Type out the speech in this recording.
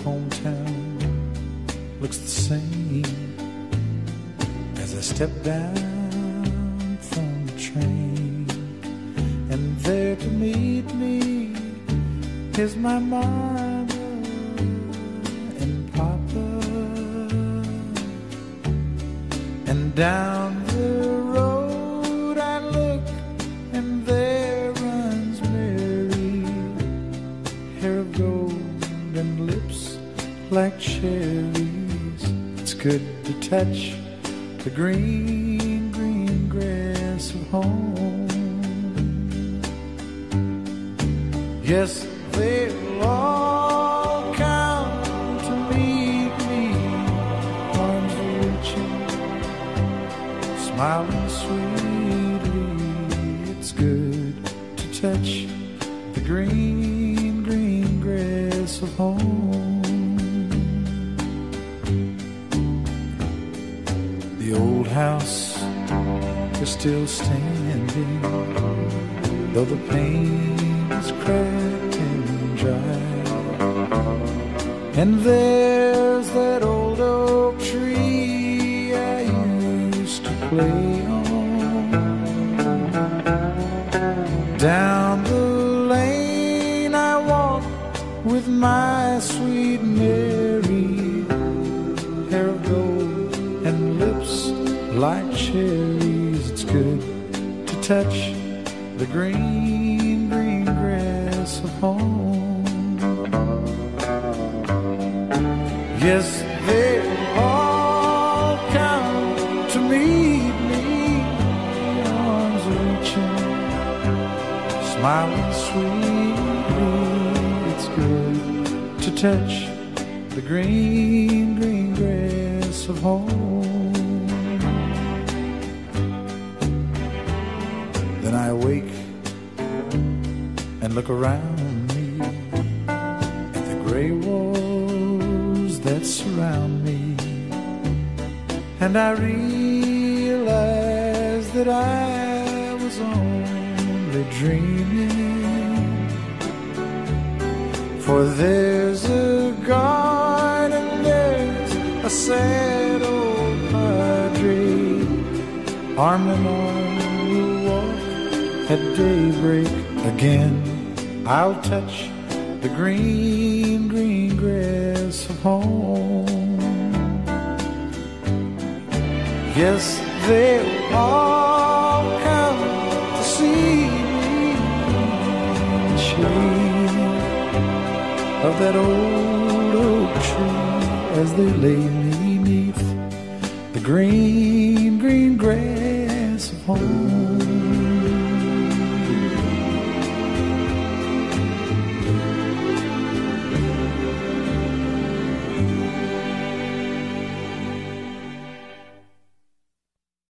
hometown looks the same as I step down from the train. And there to meet me is my mama and papa. And down the road I look, and there runs Mary, hair of gold and lips like cherries. It's good to touch the green, green grass of home. Yes, they'll all come to meet me, arms reaching, smiling sweetly. It's good to touch the green, green grass of home. The old house is still standing, though the paint is cracked and dry. And there's that old oak tree I used to play on. Down the lane I walk with my sweet Mary, hair of gold and lips like cherries. It's good to touch the green, green grass of home. Yes, they'll all come to meet me, arms reaching, smiling sweetly. It's good to touch the green, green grass of home. Then I wake and look around me at the gray walls that surround me, and I realize that I was only dreaming. For there's a garden, there's a sad old padre, arm in arm we'll walk at daybreak again. I'll touch the green, green grass of home. Yes, they'll all come to see me in the shade of that old oak tree as they lay me 'neath the green, green grass of home.